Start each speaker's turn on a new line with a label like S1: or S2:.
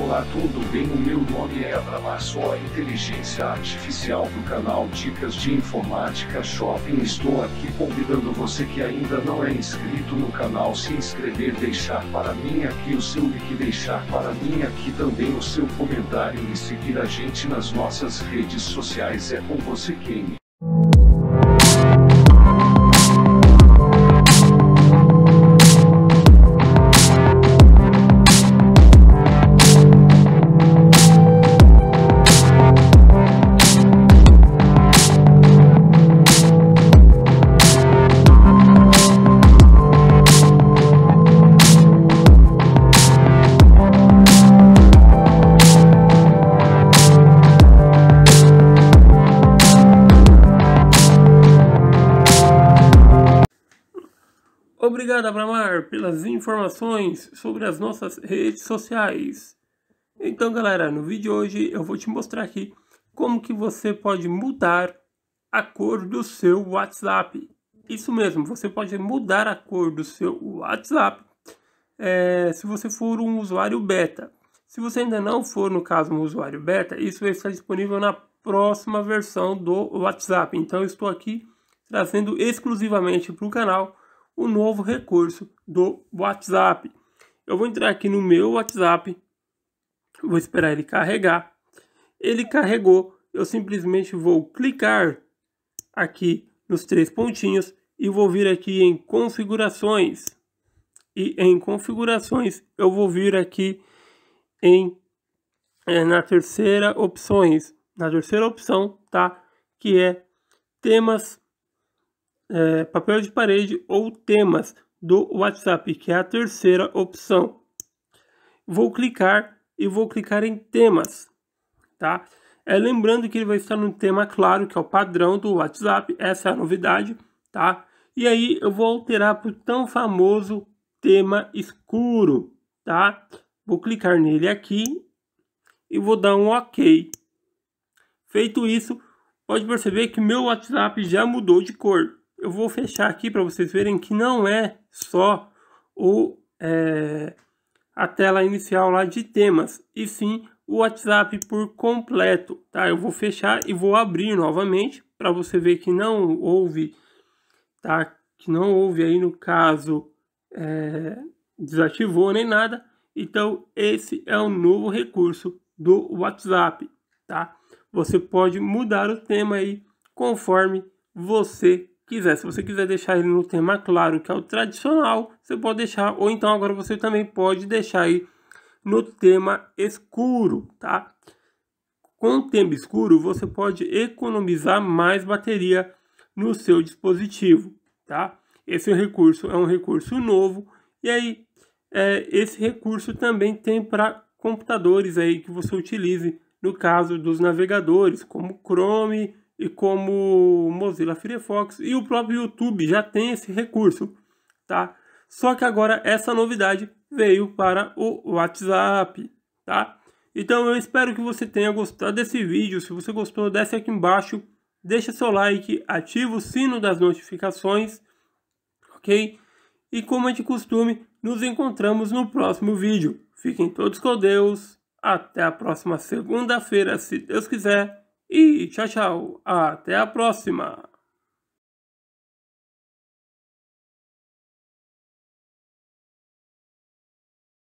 S1: Olá, tudo bem? O meu nome é Abraão, sou a inteligência artificial do canal Dicas de Informática Shopping. Estou aqui convidando você que ainda não é inscrito no canal se inscrever, deixar para mim aqui o seu like, deixar para mim aqui também o seu comentário e seguir a gente nas nossas redes sociais. É com você, Kenny.
S2: Obrigado, Abramar, pelas informações sobre as nossas redes sociais. Então, galera, no vídeo de hoje eu vou te mostrar aqui como que você pode mudar a cor do seu WhatsApp. Isso mesmo, você pode mudar a cor do seu WhatsApp se você for um usuário beta. Se você ainda não for, no caso, um usuário beta, isso vai estar disponível na próxima versão do WhatsApp. Então, eu estou aqui trazendo exclusivamente para o canal o novo recurso do WhatsApp. Eu vou entrar aqui no meu WhatsApp, vou esperar ele carregar. Ele carregou, eu simplesmente vou clicar aqui nos três pontinhos e vou vir aqui em configurações. E em configurações eu vou vir aqui na terceira opção, tá? Que é temas, papel de parede ou temas do WhatsApp, que é a terceira opção. Vou clicar em temas, tá? Lembrando que ele vai estar no tema claro, que é o padrão do WhatsApp, essa é a novidade, tá? E aí eu vou alterar para o tão famoso tema escuro, tá? Vou clicar nele aqui e vou dar um OK. Feito isso, pode perceber que meu WhatsApp já mudou de cor. Eu vou fechar aqui para vocês verem que não é só a tela inicial lá de temas, e sim o WhatsApp por completo, tá? Eu vou fechar e vou abrir novamente para você ver que não houve, tá? Que não houve aí, no caso, desativou nem nada. Então esse é o novo recurso do WhatsApp, tá? Você pode mudar o tema aí conforme você quiser. Se você quiser deixar ele no tema claro, que é o tradicional, você pode deixar, ou então agora você também pode deixar aí no tema escuro, tá? Com o tema escuro você pode economizar mais bateria no seu dispositivo, tá? Esse recurso é um recurso novo, e aí esse recurso também tem para computadores aí que você utilize, no caso dos navegadores como Chrome e como Mozilla Firefox, e o próprio YouTube já tem esse recurso, tá? Só que agora essa novidade veio para o WhatsApp, tá? Então eu espero que você tenha gostado desse vídeo. Se você gostou, desce aqui embaixo, deixa seu like, ativa o sino das notificações, ok? E como é de costume, nos encontramos no próximo vídeo. Fiquem todos com Deus, até a próxima segunda-feira, se Deus quiser. E tchau, tchau. Até a próxima.